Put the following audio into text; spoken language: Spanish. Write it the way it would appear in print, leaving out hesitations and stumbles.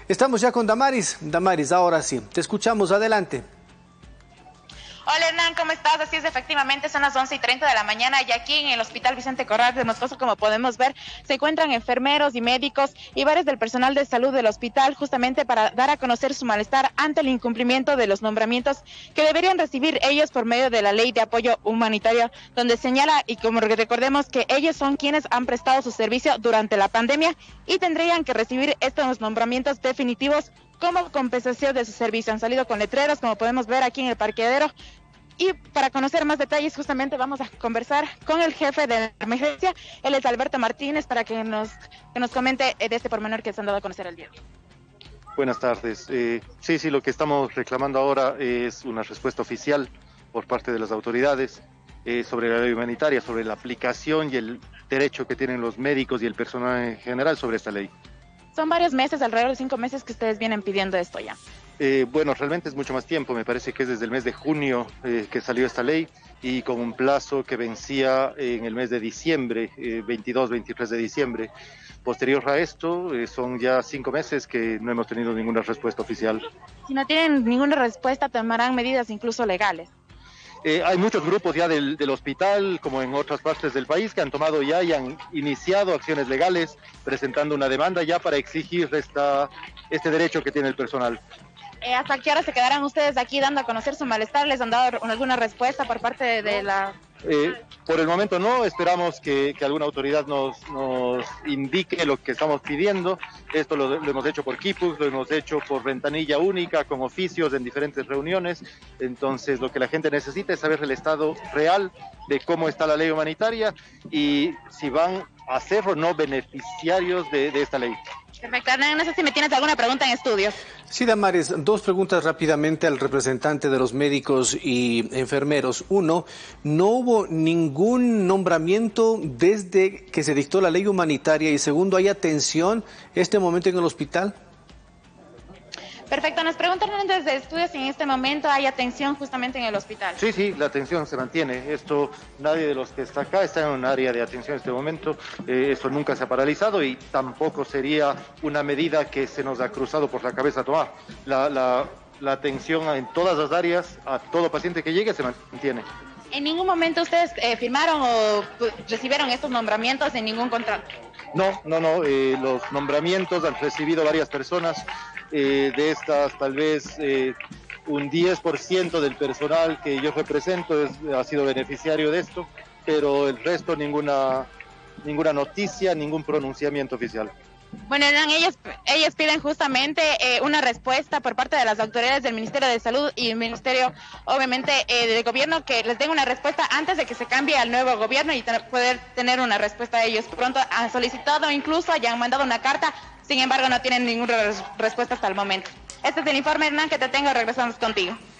Estamos ya con Damaris. Damaris, ahora sí, te escuchamos, adelante. Hola Hernán, ¿cómo estás? Así es, efectivamente son las 11:30 de la mañana y aquí en el Hospital Vicente Corral de Moscoso, como podemos ver, se encuentran enfermeros y médicos y varios del personal de salud del hospital justamente para dar a conocer su malestar ante el incumplimiento de los nombramientos que deberían recibir ellos por medio de la Ley de Apoyo Humanitario, donde señala, y como recordemos, que ellos son quienes han prestado su servicio durante la pandemia y tendrían que recibir estos nombramientos definitivos como compensación de su servicio. Han salido con letreros, como podemos ver aquí en el parqueadero. Y para conocer más detalles, justamente vamos a conversar con el jefe de emergencia. Él es Alberto Martínez, para que nos comente de este pormenor que se han dado a conocer el día. Buenas tardes. Sí, lo que estamos reclamando ahora es una respuesta oficial por parte de las autoridades sobre la ley humanitaria, sobre la aplicación y el derecho que tienen los médicos y el personal en general sobre esta ley. Son varios meses, alrededor de 5 meses que ustedes vienen pidiendo esto ya. Bueno, realmente es mucho más tiempo, me parece que es desde el mes de junio que salió esta ley y con un plazo que vencía en el mes de diciembre, 22, 23 de diciembre. Posterior a esto, son ya 5 meses que no hemos tenido ninguna respuesta oficial. Si no tienen ninguna respuesta, tomarán medidas incluso legales. Hay muchos grupos ya del hospital, como en otras partes del país, que han tomado ya y han iniciado acciones legales, presentando una demanda ya para exigir este derecho que tiene el personal. ¿Hasta qué hora se quedarán ustedes aquí dando a conocer su malestar? ¿Les han dado alguna respuesta por parte de la...? Por el momento no, esperamos que alguna autoridad nos indique lo que estamos pidiendo. Esto lo hemos hecho por Quipus, lo hemos hecho por ventanilla única, con oficios en diferentes reuniones. Entonces lo que la gente necesita es saber el estado real de cómo está la ley humanitaria y si van a ser o no beneficiarios de esta ley. Perfecto, Hernán, no sé si me tienes alguna pregunta en estudio. Sí, Damaris, 2 preguntas rápidamente al representante de los médicos y enfermeros. 1, ¿no hubo ningún nombramiento desde que se dictó la ley humanitaria? Y 2, ¿hay atención este momento en el hospital? Perfecto, nos preguntan desde estudios si en este momento hay atención justamente en el hospital. Sí, la atención se mantiene. Esto, nadie de los que está acá está en un área de atención en este momento. Esto nunca se ha paralizado y tampoco sería una medida que se nos ha cruzado por la cabeza tomar. La atención en todas las áreas, a todo paciente que llegue, se mantiene. ¿En ningún momento ustedes firmaron o recibieron estos nombramientos en ningún contrato? No, los nombramientos han recibido varias personas, de estas tal vez un 10% del personal que yo represento ha sido beneficiario de esto, pero el resto ninguna noticia, ningún pronunciamiento oficial. Bueno, Hernán, ellos piden justamente una respuesta por parte de las autoridades del Ministerio de Salud y el Ministerio, obviamente, del Gobierno, que les den una respuesta antes de que se cambie al nuevo gobierno y poder tener una respuesta a ellos. Pronto han solicitado, incluso ya han mandado una carta, sin embargo no tienen ninguna respuesta hasta el momento. Este es el informe, Hernán, que te tengo, regresamos contigo.